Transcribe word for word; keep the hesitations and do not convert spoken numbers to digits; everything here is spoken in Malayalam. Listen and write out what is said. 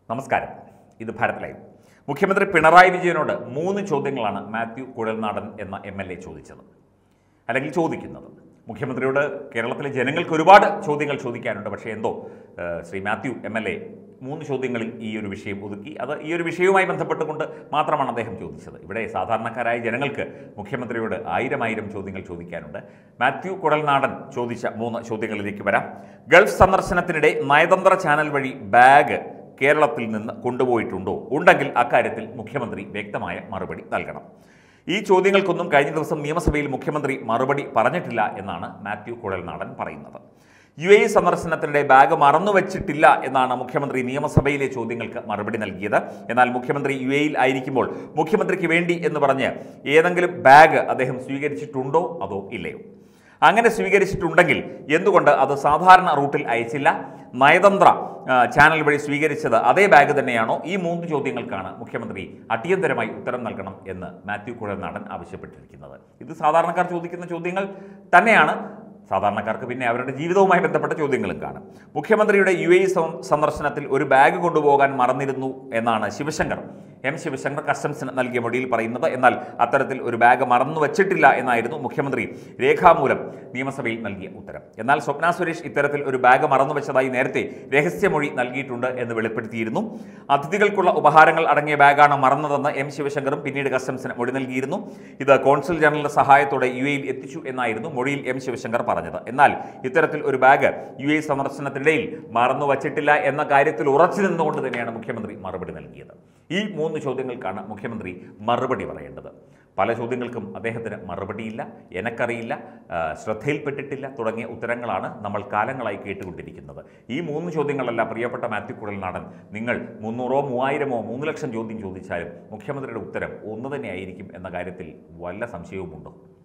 നമസ്കാരം. ഇത് ഭാരത് ലൈവ്. മുഖ്യമന്ത്രി പിണറായി വിജയനോട് മൂന്ന് ചോദ്യങ്ങളാണ് മാത്യു കുഴൽനാടൻ എന്ന എം എൽ എ ചോദിച്ചത്, അല്ലെങ്കിൽ ചോദിക്കുന്നത്. മുഖ്യമന്ത്രിയോട് കേരളത്തിലെ ജനങ്ങൾക്ക് ഒരുപാട് ചോദ്യങ്ങൾ ചോദിക്കാനുണ്ട്. പക്ഷേ എന്തോ Shri Mathew M L A മൂന്ന് ചോദ്യങ്ങളിൽ ഈ ഒരു വിഷയം ഒതുക്കി. അത് ഈ ഒരു വിഷയവുമായി ബന്ധപ്പെട്ടുകൊണ്ട് മാത്രമാണ് അദ്ദേഹം ചോദിച്ചത്. ഇവിടെ സാധാരണക്കാരായ ജനങ്ങൾക്ക് മുഖ്യമന്ത്രിയോട് ആയിരം ആയിരം ചോദ്യങ്ങൾ ചോദിക്കാനുണ്ട്. മാത്യു കുഴൽനാടൻ ചോദിച്ച മൂന്ന് ചോദ്യങ്ങളിലേക്ക് വരാം. ഗൾഫ് സന്ദർശനത്തിനിടെ നയതന്ത്ര ചാനൽ വഴി ബാഗ് കേരളത്തിൽ നിന്ന് കൊണ്ടുപോയിട്ടുണ്ടോ? ഉണ്ടെങ്കിൽ അക്കാര്യത്തിൽ മുഖ്യമന്ത്രി വ്യക്തമായ മറുപടി നൽകണം. ഈ ചോദ്യങ്ങൾക്കൊന്നും കഴിഞ്ഞ ദിവസം നിയമസഭയിൽ മുഖ്യമന്ത്രി മറുപടി പറഞ്ഞിട്ടില്ല എന്നാണ് മാത്യു കുഴൽനാടൻ പറയുന്നത്. യു എ സന്ദർശനത്തിനിടെ ബാഗ് മറന്നുവച്ചിട്ടില്ല എന്നാണ് മുഖ്യമന്ത്രി നിയമസഭയിലെ ചോദ്യങ്ങൾക്ക് മറുപടി നൽകിയത്. എന്നാൽ മുഖ്യമന്ത്രി യു എയിൽ ആയിരിക്കുമ്പോൾ മുഖ്യമന്ത്രിക്ക് വേണ്ടി എന്ന് പറഞ്ഞ് ഏതെങ്കിലും ബാഗ് അദ്ദേഹം സ്വീകരിച്ചിട്ടുണ്ടോ അതോ ഇല്ലയോ? അങ്ങനെ സ്വീകരിച്ചിട്ടുണ്ടെങ്കിൽ എന്തുകൊണ്ട് അത് സാധാരണ റൂട്ടിൽ അയച്ചില്ല? നയതന്ത്ര ചാനൽ വഴി സ്വീകരിച്ചത് അതേ ബാഗ് തന്നെയാണോ? ഈ മൂന്ന് ചോദ്യങ്ങൾക്കാണ് മുഖ്യമന്ത്രി അടിയന്തരമായി ഉത്തരം നൽകണം എന്ന് മാത്യു കുഴൽനാടൻ ആവശ്യപ്പെട്ടിരിക്കുന്നത്. ഇത് സാധാരണക്കാർ ചോദിക്കുന്ന ചോദ്യങ്ങൾ തന്നെയാണ്. സാധാരണക്കാർക്ക് പിന്നെ അവരുടെ ജീവിതവുമായി ബന്ധപ്പെട്ട ചോദ്യങ്ങളും കാണും. മുഖ്യമന്ത്രിയുടെ യു എ സന്ദർശനത്തിൽ ഒരു ബാഗ് കൊണ്ടുപോകാൻ മറന്നിരുന്നു എന്നാണ് ശിവശങ്കർ എം ശിവശങ്കർ കസ്റ്റംസിന് നൽകിയ മൊഴിയിൽ പറയുന്നത്. എന്നാൽ അത്തരത്തിൽ ഒരു ബാഗ് മറന്നു വച്ചിട്ടില്ല എന്നായിരുന്നു മുഖ്യമന്ത്രി രേഖാമൂലം നിയമസഭയിൽ നൽകിയ ഉത്തരം. എന്നാൽ സ്വപ്ന സുരേഷ് ഇത്തരത്തിൽ ഒരു ബാഗ് മറന്നു വെച്ചതായി നേരത്തെ രഹസ്യമൊഴി നൽകിയിട്ടുണ്ട് എന്ന് വെളിപ്പെടുത്തിയിരുന്നു. അതിഥികൾക്കുള്ള ഉപഹാരങ്ങൾ അടങ്ങിയ ബാഗാണ് മറന്നതെന്ന് എം ശിവശങ്കറും പിന്നീട് കസ്റ്റംസിന് മൊഴി നൽകിയിരുന്നു. ഇത് കോൺസുൽ ജനറലിന്റെ സഹായത്തോടെ യു എയിൽ എത്തിച്ചു എന്നായിരുന്നു മൊഴിയിൽ എം ശിവശങ്കർ പറഞ്ഞത്. എന്നാൽ ഇത്തരത്തിൽ ഒരു ബാഗ് യു എ സന്ദർശനത്തിനിടയിൽ മറന്നു വച്ചിട്ടില്ല എന്ന കാര്യത്തിൽ ഉറച്ചു നിന്നുകൊണ്ട് തന്നെയാണ് മുഖ്യമന്ത്രി മറുപടി നൽകിയത്. ഈ മൂന്ന് ചോദ്യങ്ങൾക്കാണ് മുഖ്യമന്ത്രി മറുപടി പറയേണ്ടത്. പല ചോദ്യങ്ങൾക്കും അദ്ദേഹത്തിന് മറുപടിയില്ല, എനക്കറിയില്ല, ശ്രദ്ധയിൽപ്പെട്ടിട്ടില്ല തുടങ്ങിയ ഉത്തരങ്ങളാണ് നമ്മൾ കാലങ്ങളായി കേട്ടുകൊണ്ടിരിക്കുന്നത്. ഈ മൂന്ന് ചോദ്യങ്ങളല്ല പ്രിയപ്പെട്ട മാത്യു കുഴൽനാടൻ, നിങ്ങൾ മുന്നൂറോ മൂവായിരമോ മൂന്ന് ലക്ഷം ചോദ്യം ചോദിച്ചാലും മുഖ്യമന്ത്രിയുടെ ഉത്തരം ഒന്ന് തന്നെയായിരിക്കും എന്ന കാര്യത്തിൽ വല്ല സംശയവുമുണ്ടോ?